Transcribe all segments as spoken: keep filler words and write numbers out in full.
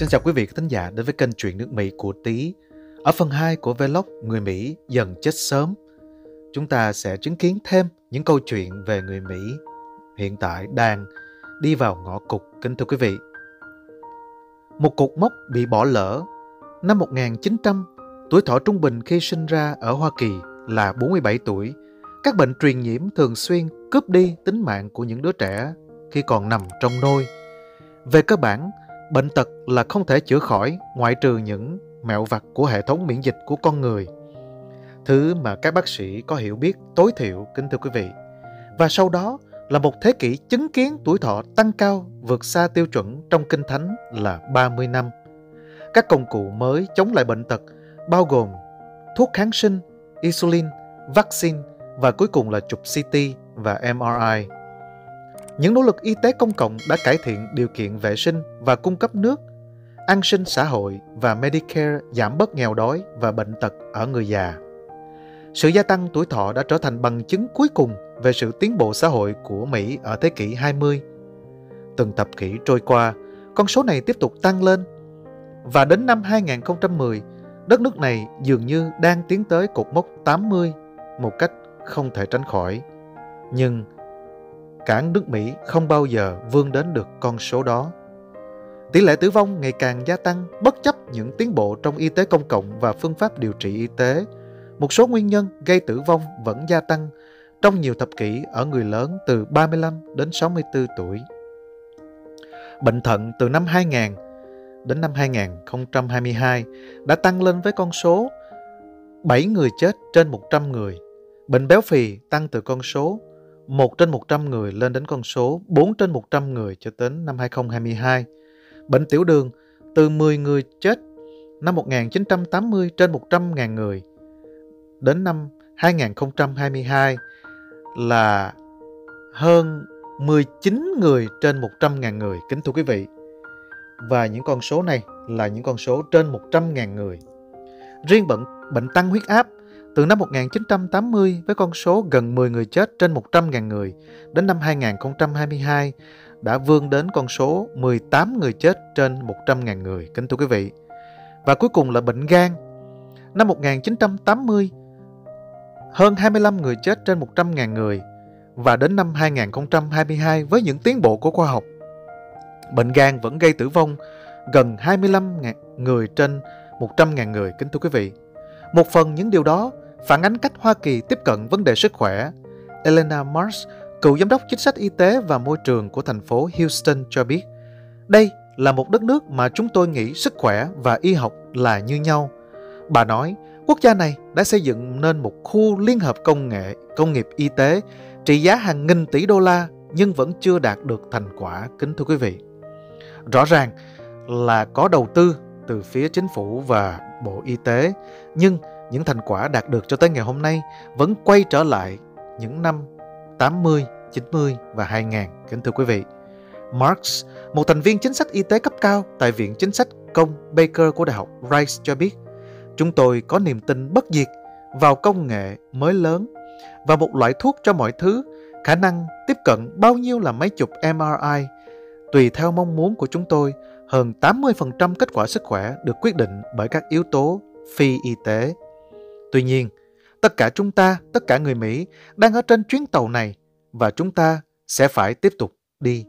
Xin chào quý vị khán giả đến với kênh Chuyện nước Mỹ của Tý. Ở phần hai của vlog Người Mỹ dần chết sớm, chúng ta sẽ chứng kiến thêm những câu chuyện về người Mỹ hiện tại đang đi vào ngõ cụt, kính thưa quý vị. Một cột mốc bị bỏ lỡ. Năm một nghìn chín trăm, tuổi thọ trung bình khi sinh ra ở Hoa Kỳ là bốn mươi bảy tuổi. Các bệnh truyền nhiễm thường xuyên cướp đi tính mạng của những đứa trẻ khi còn nằm trong nôi. Về cơ bản, bệnh tật là không thể chữa khỏi ngoại trừ những mẹo vặt của hệ thống miễn dịch của con người. Thứ mà các bác sĩ có hiểu biết tối thiểu, kính thưa quý vị. Và sau đó là một thế kỷ chứng kiến tuổi thọ tăng cao vượt xa tiêu chuẩn trong Kinh Thánh là ba mươi năm. Các công cụ mới chống lại bệnh tật bao gồm thuốc kháng sinh, insulin, vaccine và cuối cùng là chụp xê tê và em rờ i. Những nỗ lực y tế công cộng đã cải thiện điều kiện vệ sinh và cung cấp nước, an sinh xã hội và Medicare giảm bớt nghèo đói và bệnh tật ở người già. Sự gia tăng tuổi thọ đã trở thành bằng chứng cuối cùng về sự tiến bộ xã hội của Mỹ ở thế kỷ hai mươi. Từng thập kỷ trôi qua, con số này tiếp tục tăng lên. Và đến năm hai nghìn không trăm mười, đất nước này dường như đang tiến tới cột mốc tám mươi một cách không thể tránh khỏi. Nhưng cả nước Mỹ không bao giờ vươn đến được con số đó. Tỷ lệ tử vong ngày càng gia tăng bất chấp những tiến bộ trong y tế công cộng và phương pháp điều trị y tế. Một số nguyên nhân gây tử vong vẫn gia tăng trong nhiều thập kỷ ở người lớn từ ba mươi lăm đến sáu mươi tư tuổi. Bệnh thận từ năm hai nghìn đến năm hai nghìn không trăm hai mươi hai đã tăng lên với con số bảy người chết trên một trăm người. Bệnh béo phì tăng từ con số một trên một trăm người lên đến con số bốn trên một trăm người cho đến năm hai nghìn không trăm hai mươi hai. Bệnh tiểu đường từ mười người chết năm một nghìn chín trăm tám mươi trên một trăm nghìn người đến năm hai nghìn không trăm hai mươi hai là hơn mười chín người trên một trăm nghìn người, kính thưa quý vị. Và những con số này là những con số trên một trăm nghìn người. Riêng bệnh, bệnh tăng huyết áp từ năm một nghìn chín trăm tám mươi với con số gần mười người chết trên một trăm nghìn người đến năm hai nghìn không trăm hai mươi hai đã vươn đến con số mười tám người chết trên một trăm nghìn người, kính thưa quý vị. Và cuối cùng là bệnh gan. Năm một nghìn chín trăm tám mươi, hơn hai mươi lăm người chết trên một trăm nghìn người. Và đến năm hai nghìn không trăm hai mươi hai với những tiến bộ của khoa học, bệnh gan vẫn gây tử vong gần hai mươi lăm nghìn người trên một trăm nghìn người, kính thưa quý vị. Một phần những điều đó phản ánh cách Hoa Kỳ tiếp cận vấn đề sức khỏe. Elena Marx, cựu giám đốc chính sách y tế và môi trường của thành phố Houston cho biết, đây là một đất nước mà chúng tôi nghĩ sức khỏe và y học là như nhau. Bà nói, quốc gia này đã xây dựng nên một khu liên hợp công nghệ, công nghiệp y tế trị giá hàng nghìn tỷ đô la nhưng vẫn chưa đạt được thành quả, kính thưa quý vị. Rõ ràng là có đầu tư từ phía chính phủ và Bộ Y tế, nhưng những thành quả đạt được cho tới ngày hôm nay vẫn quay trở lại những năm tám mươi, chín mươi và hai nghìn, kính thưa quý vị. Marx, một thành viên chính sách y tế cấp cao tại Viện Chính sách Công Baker của Đại học Rice cho biết, chúng tôi có niềm tin bất diệt vào công nghệ mới lớn và một loại thuốc cho mọi thứ, khả năng tiếp cận bao nhiêu là máy chụp em rờ i. Tùy theo mong muốn của chúng tôi, hơn tám mươi phần trăm kết quả sức khỏe được quyết định bởi các yếu tố phi y tế. Tuy nhiên, tất cả chúng ta, tất cả người Mỹ đang ở trên chuyến tàu này và chúng ta sẽ phải tiếp tục đi.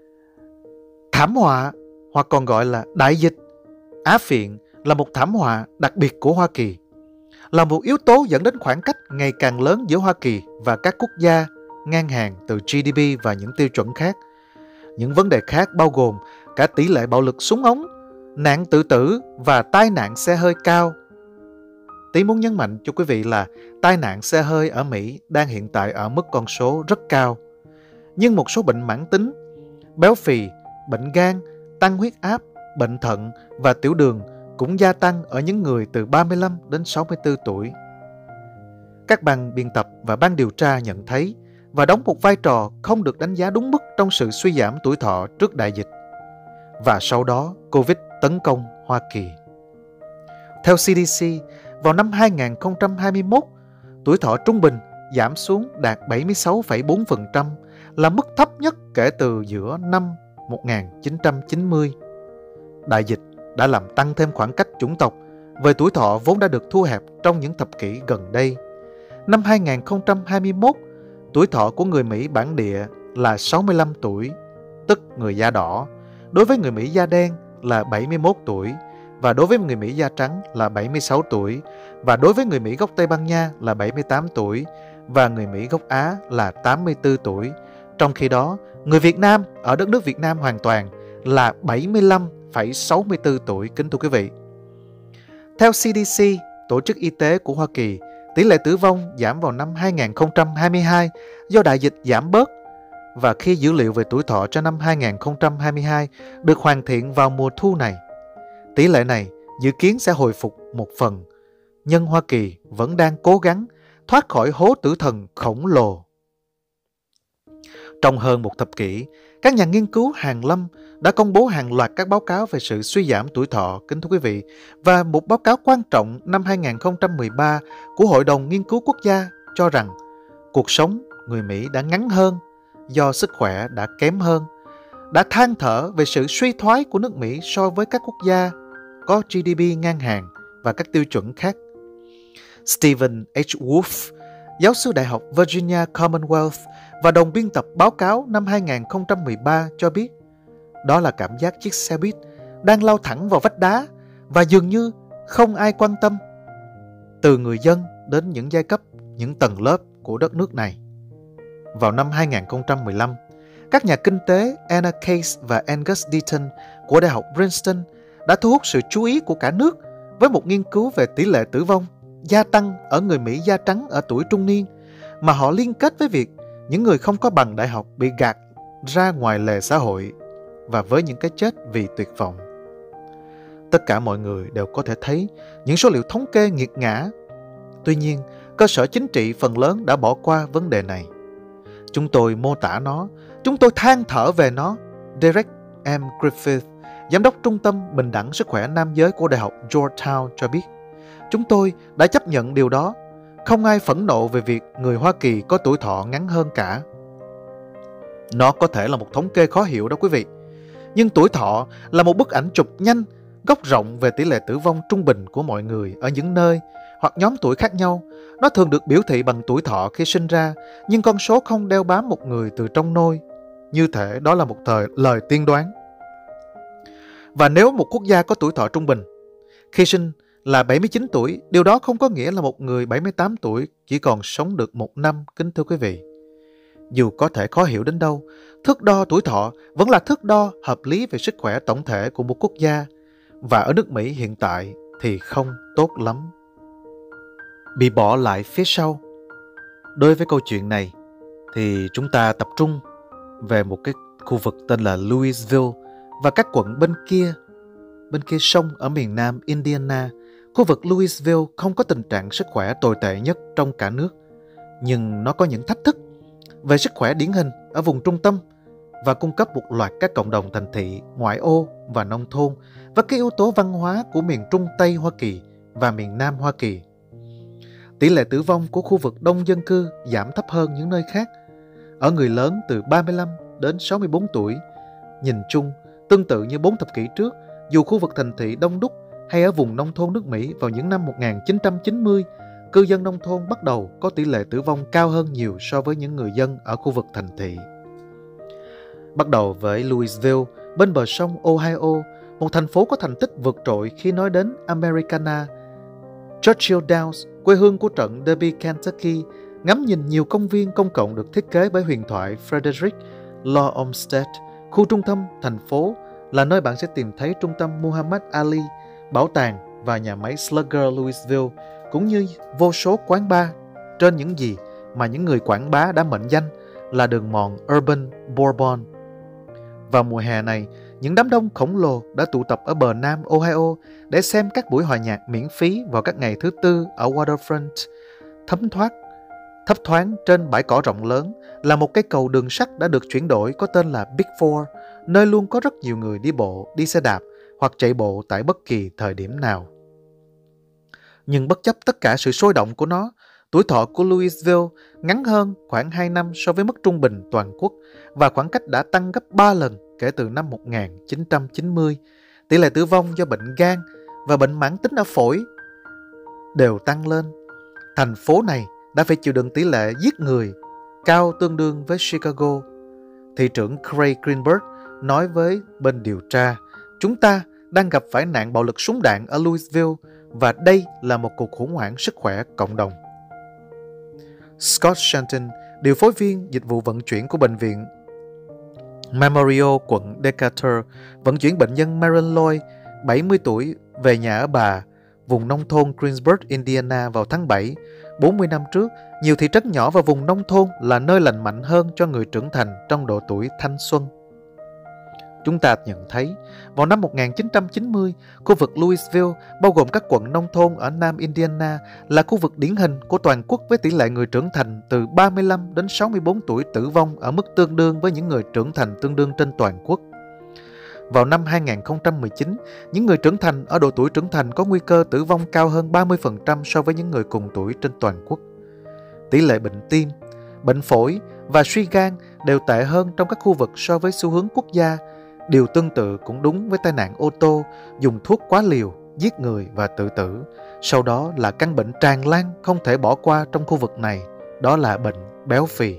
Thảm họa, hoặc còn gọi là đại dịch Á phiện, là một thảm họa đặc biệt của Hoa Kỳ, là một yếu tố dẫn đến khoảng cách ngày càng lớn giữa Hoa Kỳ và các quốc gia ngang hàng từ giê đê pê và những tiêu chuẩn khác. Những vấn đề khác bao gồm cả tỷ lệ bạo lực súng ống, nạn tự tử và tai nạn xe hơi cao. Tí muốn nhấn mạnh cho quý vị là tai nạn xe hơi ở Mỹ đang hiện tại ở mức con số rất cao. Nhưng một số bệnh mãn tính, béo phì, bệnh gan, tăng huyết áp, bệnh thận và tiểu đường cũng gia tăng ở những người từ ba mươi lăm đến sáu mươi tư tuổi. Các ban biên tập và ban điều tra nhận thấy và đóng một vai trò không được đánh giá đúng mức trong sự suy giảm tuổi thọ trước đại dịch. Và sau đó, Covid tấn công Hoa Kỳ. Theo xê đê xê, vào năm hai nghìn không trăm hai mươi mốt, tuổi thọ trung bình giảm xuống đạt bảy mươi sáu phẩy bốn phần trăm, là mức thấp nhất kể từ giữa năm một nghìn chín trăm chín mươi. Đại dịch đã làm tăng thêm khoảng cách chủng tộc về tuổi thọ vốn đã được thu hẹp trong những thập kỷ gần đây. Năm hai nghìn không trăm hai mươi mốt, tuổi thọ của người Mỹ bản địa là sáu mươi lăm tuổi, tức người da đỏ, đối với người Mỹ da đen là bảy mươi mốt tuổi, và đối với người Mỹ da trắng là bảy mươi sáu tuổi, và đối với người Mỹ gốc Tây Ban Nha là bảy mươi tám tuổi, và người Mỹ gốc Á là tám mươi tư tuổi. Trong khi đó, người Việt Nam ở đất nước Việt Nam hoàn toàn là bảy mươi lăm phẩy sáu mươi tư tuổi, kính thưa quý vị. Theo xê đê xê, Tổ chức Y tế của Hoa Kỳ, tỷ lệ tử vong giảm vào năm hai nghìn không trăm hai mươi hai do đại dịch giảm bớt, và khi dữ liệu về tuổi thọ cho năm hai nghìn không trăm hai mươi hai được hoàn thiện vào mùa thu này, tỷ lệ này dự kiến sẽ hồi phục một phần, nhưng Hoa Kỳ vẫn đang cố gắng thoát khỏi hố tử thần khổng lồ. Trong hơn một thập kỷ, các nhà nghiên cứu hàn lâm đã công bố hàng loạt các báo cáo về sự suy giảm tuổi thọ, kính thưa quý vị, và một báo cáo quan trọng năm hai nghìn không trăm mười ba của Hội đồng Nghiên cứu Quốc gia cho rằng cuộc sống người Mỹ đã ngắn hơn do sức khỏe đã kém hơn, đã than thở về sự suy thoái của nước Mỹ so với các quốc gia có giê đê pê ngang hàng và các tiêu chuẩn khác. Stephen H. Wolf, giáo sư Đại học Virginia Commonwealth và đồng biên tập báo cáo năm hai nghìn không trăm mười ba cho biết, đó là cảm giác chiếc xe buýt đang lao thẳng vào vách đá và dường như không ai quan tâm, từ người dân đến những giai cấp, những tầng lớp của đất nước này. Vào năm hai nghìn không trăm mười lăm, các nhà kinh tế Anna Case và Angus Deaton của Đại học Princeton đã thu hút sự chú ý của cả nước với một nghiên cứu về tỷ lệ tử vong gia tăng ở người Mỹ da trắng ở tuổi trung niên, mà họ liên kết với việc những người không có bằng đại học bị gạt ra ngoài lề xã hội và với những cái chết vì tuyệt vọng. Tất cả mọi người đều có thể thấy những số liệu thống kê nghiệt ngã. Tuy nhiên, cơ sở chính trị phần lớn đã bỏ qua vấn đề này. Chúng tôi mô tả nó, chúng tôi than thở về nó. Derek M. Griffith, giám đốc Trung tâm Bình đẳng Sức khỏe Nam giới của Đại học Georgetown cho biết, chúng tôi đã chấp nhận điều đó. Không ai phẫn nộ về việc người Hoa Kỳ có tuổi thọ ngắn hơn cả. Nó có thể là một thống kê khó hiểu đó quý vị. Nhưng tuổi thọ là một bức ảnh chụp nhanh, góc rộng về tỷ lệ tử vong trung bình của mọi người ở những nơi hoặc nhóm tuổi khác nhau. Nó thường được biểu thị bằng tuổi thọ khi sinh ra, nhưng con số không đeo bám một người từ trong nôi. Như thể đó là một thời lời tiên đoán. Và nếu một quốc gia có tuổi thọ trung bình khi sinh là bảy mươi chín tuổi, điều đó không có nghĩa là một người bảy mươi tám tuổi chỉ còn sống được một năm, kính thưa quý vị. Dù có thể khó hiểu đến đâu, thước đo tuổi thọ vẫn là thước đo hợp lý về sức khỏe tổng thể của một quốc gia, và ở nước Mỹ hiện tại thì không tốt lắm. Bị bỏ lại phía sau. Đối với câu chuyện này thì chúng ta tập trung về một cái khu vực tên là Louisville và các quận bên kia, bên kia sông ở miền nam Indiana. Khu vực Louisville không có tình trạng sức khỏe tồi tệ nhất trong cả nước, nhưng nó có những thách thức về sức khỏe điển hình ở vùng trung tâm và cung cấp một loạt các cộng đồng thành thị, ngoại ô và nông thôn và cái yếu tố văn hóa của miền Trung Tây Hoa Kỳ và miền Nam Hoa Kỳ. Tỷ lệ tử vong của khu vực đông dân cư giảm thấp hơn những nơi khác. Ở người lớn từ ba mươi lăm đến sáu mươi bốn tuổi, nhìn chung tương tự như bốn thập kỷ trước, dù khu vực thành thị đông đúc hay ở vùng nông thôn nước Mỹ vào những năm một nghìn chín trăm chín mươi, cư dân nông thôn bắt đầu có tỷ lệ tử vong cao hơn nhiều so với những người dân ở khu vực thành thị. Bắt đầu với Louisville, bên bờ sông Ohio, một thành phố có thành tích vượt trội khi nói đến Americana. Churchill Downs, quê hương của trận Derby Kentucky, ngắm nhìn nhiều công viên công cộng được thiết kế bởi huyền thoại Frederick Law Olmsted. Khu trung tâm thành phố là nơi bạn sẽ tìm thấy trung tâm Muhammad Ali, bảo tàng và nhà máy Slugger Louisville, cũng như vô số quán bar trên những gì mà những người quảng bá đã mệnh danh là đường mòn Urban Bourbon. Vào mùa hè này, những đám đông khổng lồ đã tụ tập ở bờ nam Ohio để xem các buổi hòa nhạc miễn phí vào các ngày thứ tư ở Waterfront. Thấm thoát, thấp thoáng trên bãi cỏ rộng lớn là một cây cầu đường sắt đã được chuyển đổi có tên là Big Four, nơi luôn có rất nhiều người đi bộ, đi xe đạp hoặc chạy bộ tại bất kỳ thời điểm nào. Nhưng bất chấp tất cả sự sôi động của nó, tuổi thọ của Louisville ngắn hơn khoảng hai năm so với mức trung bình toàn quốc, và khoảng cách đã tăng gấp ba lần kể từ năm một nghìn chín trăm chín mươi. tỷ lệ tử vong do bệnh gan và bệnh mãn tính ở phổi đều tăng lên. Thành phố này đã phải chịu đựng tỷ lệ giết người cao tương đương với Chicago. Thị trưởng Craig Greenberg nói với bên điều tra, chúng ta đang gặp phải nạn bạo lực súng đạn ở Louisville và đây là một cuộc khủng hoảng sức khỏe cộng đồng. Scott Shelton, điều phối viên dịch vụ vận chuyển của bệnh viện Memorial quận Decatur, vận chuyển bệnh nhân Marilyn Lloyd, bảy mươi tuổi, về nhà ở bà, vùng nông thôn Greensburg, Indiana vào tháng bảy. bốn mươi năm trước, nhiều thị trấn nhỏ và vùng nông thôn là nơi lành mạnh hơn cho người trưởng thành trong độ tuổi thanh xuân. Chúng ta nhận thấy, vào năm một nghìn chín trăm chín mươi, khu vực Louisville, bao gồm các quận nông thôn ở Nam Indiana, là khu vực điển hình của toàn quốc với tỷ lệ người trưởng thành từ ba mươi lăm đến sáu mươi bốn tuổi tử vong ở mức tương đương với những người trưởng thành tương đương trên toàn quốc. Vào năm hai nghìn không trăm mười chín, những người trưởng thành ở độ tuổi trưởng thành có nguy cơ tử vong cao hơn ba mươi phần trăm so với những người cùng tuổi trên toàn quốc. Tỷ lệ bệnh tim, bệnh phổi và suy gan đều tệ hơn trong các khu vực so với xu hướng quốc gia. Điều tương tự cũng đúng với tai nạn ô tô, dùng thuốc quá liều, giết người và tự tử. Sau đó là căn bệnh tràn lan không thể bỏ qua trong khu vực này, đó là bệnh béo phì.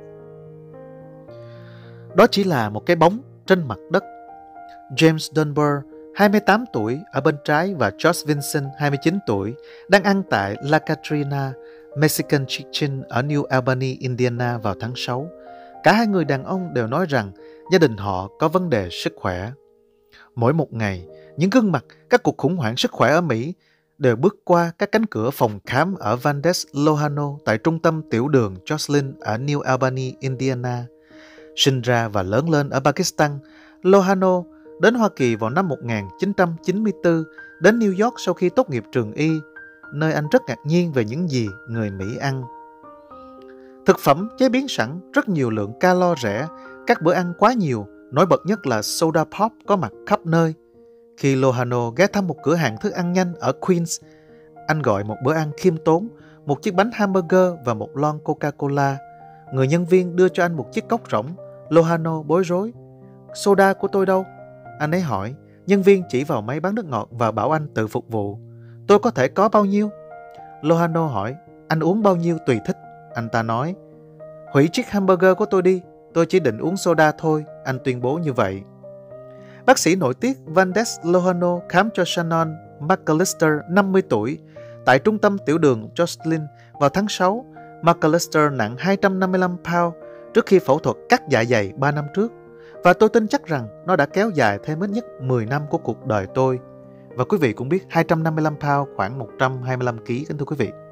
Đó chỉ là một cái bóng trên mặt đất. James Dunbar, hai mươi tám tuổi, ở bên trái và George Vincent, hai mươi chín tuổi, đang ăn tại La Katrina Mexican Kitchen ở New Albany, Indiana vào tháng sáu. Cả hai người đàn ông đều nói rằng gia đình họ có vấn đề sức khỏe. Mỗi một ngày, những gương mặt các cuộc khủng hoảng sức khỏe ở Mỹ đều bước qua các cánh cửa phòng khám ở Valdez Lohano tại trung tâm tiểu đường Joslin ở New Albany, Indiana. Sinh ra và lớn lên ở Pakistan, Lohano đến Hoa Kỳ vào năm một nghìn chín trăm chín mươi tư, đến New York sau khi tốt nghiệp trường y, nơi anh rất ngạc nhiên về những gì người Mỹ ăn. Thực phẩm chế biến sẵn, rất nhiều lượng calo rẻ, các bữa ăn quá nhiều, nổi bật nhất là soda pop có mặt khắp nơi. Khi Lohano ghé thăm một cửa hàng thức ăn nhanh ở Queens, anh gọi một bữa ăn khiêm tốn, một chiếc bánh hamburger và một lon Coca-Cola. Người nhân viên đưa cho anh một chiếc cốc rỗng. Lohano bối rối. Soda của tôi đâu? Anh ấy hỏi. Nhân viên chỉ vào máy bán nước ngọt và bảo anh tự phục vụ. Tôi có thể có bao nhiêu? Lohano hỏi. Anh uống bao nhiêu tùy thích. Anh ta nói. Hủy chiếc hamburger của tôi đi. Tôi chỉ định uống soda thôi. Anh tuyên bố như vậy. Bác sĩ nội tiết Valdez Lohano khám cho Shannon McAllister, năm mươi tuổi, tại trung tâm tiểu đường Joslin vào tháng sáu. McAllister nặng hai trăm năm mươi lăm pound trước khi phẫu thuật cắt dạ dày ba năm trước. Và tôi tin chắc rằng nó đã kéo dài thêm ít nhất mười năm của cuộc đời tôi. Và quý vị cũng biết hai trăm năm mươi lăm pound khoảng một trăm hai mươi lăm ki lô gam, kính thưa quý vị.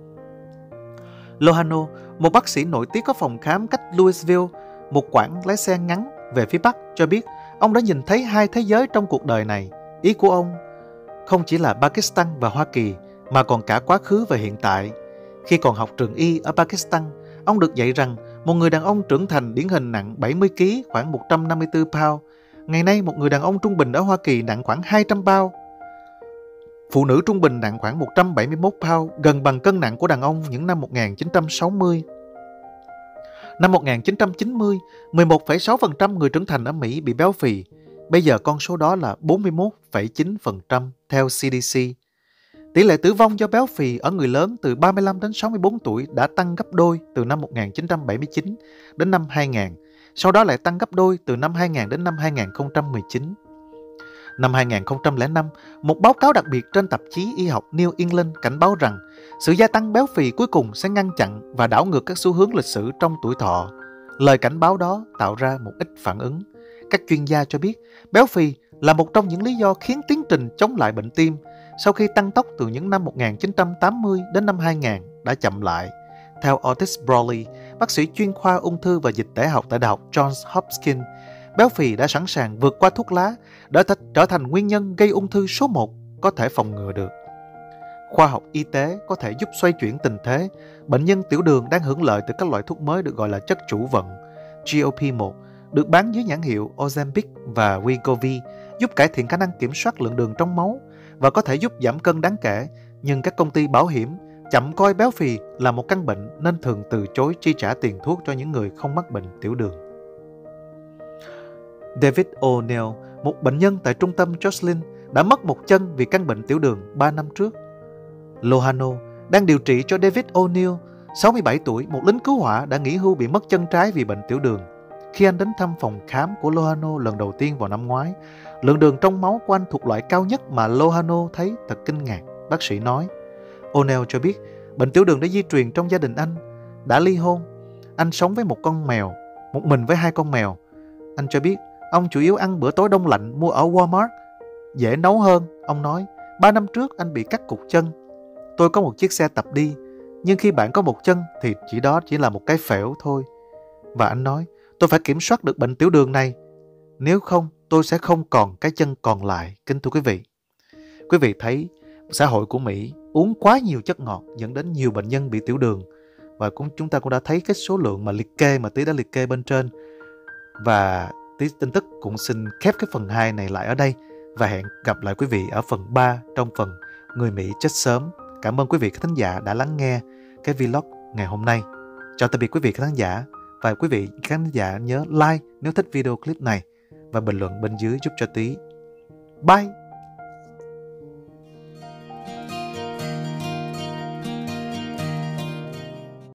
Lohano, một bác sĩ nội tiết có phòng khám cách Louisville, một quãng lái xe ngắn về phía Bắc, cho biết ông đã nhìn thấy hai thế giới trong cuộc đời này. Ý của ông không chỉ là Pakistan và Hoa Kỳ, mà còn cả quá khứ và hiện tại. Khi còn học trường y ở Pakistan, ông được dạy rằng một người đàn ông trưởng thành điển hình nặng bảy mươi ki lô gam, khoảng một trăm năm mươi tư pound. Ngày nay, một người đàn ông trung bình ở Hoa Kỳ nặng khoảng hai trăm pound. Phụ nữ trung bình nặng khoảng một trăm bảy mươi mốt pound, gần bằng cân nặng của đàn ông những năm một nghìn chín trăm sáu mươi. Năm một nghìn chín trăm chín mươi, mười một phẩy sáu phần trăm người trưởng thành ở Mỹ bị béo phì. Bây giờ con số đó là bốn mươi mốt phẩy chín phần trăm theo xê đê xê. Tỷ lệ tử vong do béo phì ở người lớn từ ba mươi lăm đến sáu mươi bốn tuổi đã tăng gấp đôi từ năm một nghìn chín trăm bảy mươi chín đến năm hai nghìn, sau đó lại tăng gấp đôi từ năm hai nghìn đến năm hai nghìn không trăm mười chín. Năm hai nghìn không trăm lẻ năm, một báo cáo đặc biệt trên tạp chí y học New England cảnh báo rằng sự gia tăng béo phì cuối cùng sẽ ngăn chặn và đảo ngược các xu hướng lịch sử trong tuổi thọ. Lời cảnh báo đó tạo ra một ít phản ứng. Các chuyên gia cho biết béo phì là một trong những lý do khiến tiến trình chống lại bệnh tim sau khi tăng tốc từ những năm một nghìn chín trăm tám mươi đến năm hai nghìn đã chậm lại. Theo Otis Brawley, bác sĩ chuyên khoa ung thư và dịch tễ học tại Đại học Johns Hopkins, béo phì đã sẵn sàng vượt qua thuốc lá để trở thành nguyên nhân gây ung thư số một có thể phòng ngừa được. Khoa học y tế có thể giúp xoay chuyển tình thế. Bệnh nhân tiểu đường đang hưởng lợi từ các loại thuốc mới được gọi là chất chủ vận G O P một, được bán dưới nhãn hiệu Ozempic và Wegovy, giúp cải thiện khả năng kiểm soát lượng đường trong máu và có thể giúp giảm cân đáng kể. Nhưng các công ty bảo hiểm chậm coi béo phì là một căn bệnh nên thường từ chối chi trả tiền thuốc cho những người không mắc bệnh tiểu đường. David O'Neill, một bệnh nhân tại trung tâm Joslin, đã mất một chân vì căn bệnh tiểu đường ba năm trước. Lohano đang điều trị cho David O'Neill, sáu mươi bảy tuổi, một lính cứu hỏa đã nghỉ hưu bị mất chân trái vì bệnh tiểu đường. Khi anh đến thăm phòng khám của Lohano lần đầu tiên vào năm ngoái, lượng đường trong máu của anh thuộc loại cao nhất mà Lohano thấy thật kinh ngạc. Bác sĩ nói. O'Neill cho biết bệnh tiểu đường đã di truyền trong gia đình anh. Đã ly hôn, anh sống với một con mèo, một mình với hai con mèo. Anh cho biết ông chủ yếu ăn bữa tối đông lạnh mua ở Walmart, dễ nấu hơn. Ông nói, ba năm trước anh bị cắt cụt chân. Tôi có một chiếc xe tập đi, nhưng khi bạn có một chân thì chỉ đó chỉ là một cái phễu thôi. Và anh nói, tôi phải kiểm soát được bệnh tiểu đường này, nếu không tôi sẽ không còn cái chân còn lại. Kính thưa quý vị, quý vị thấy xã hội của Mỹ uống quá nhiều chất ngọt dẫn đến nhiều bệnh nhân bị tiểu đường. Và cũng chúng ta cũng đã thấy cái số lượng mà liệt kê mà Tý đã liệt kê bên trên. Và Tý tin tức cũng xin khép cái phần hai này lại ở đây, và hẹn gặp lại quý vị ở phần ba trong phần Người Mỹ chết sớm. Cảm ơn quý vị khán giả đã lắng nghe cái vlog ngày hôm nay. Chào tạm biệt quý vị khán giả, và quý vị khán giả nhớ like nếu thích video clip này và bình luận bên dưới giúp cho Tý. Bye!